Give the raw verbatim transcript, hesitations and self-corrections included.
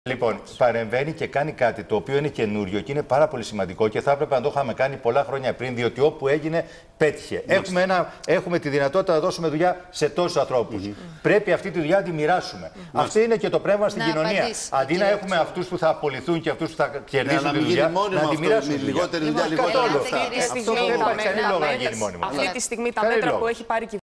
Λοιπόν, παρεμβαίνει και κάνει κάτι το οποίο είναι καινούριο και είναι πάρα πολύ σημαντικό και θα έπρεπε να το είχαμε κάνει πολλά χρόνια πριν, διότι όπου έγινε, πέτυχε. Έχουμε, ένα, έχουμε τη δυνατότητα να δώσουμε δουλειά σε τόσους ανθρώπους. Mm-hmm. Πρέπει αυτή τη δουλειά να τη μυράσουμε. Mm-hmm. Αυτό είναι και το πνεύμα στην να κοινωνία. Απαντήσει. Αντί να έχουμε αυτούς που θα απολυθούν και αυτούς που θα κερδίσουν να τη δουλειά, να τη μοιράσουμε. Λιγότερη δουλειά, λιγότερα. Αυτό δεν υπάρχει κανένα λόγο να γίνει μόνιμο. Αυτή τη στιγμή τα μέτρα που έχει πάρει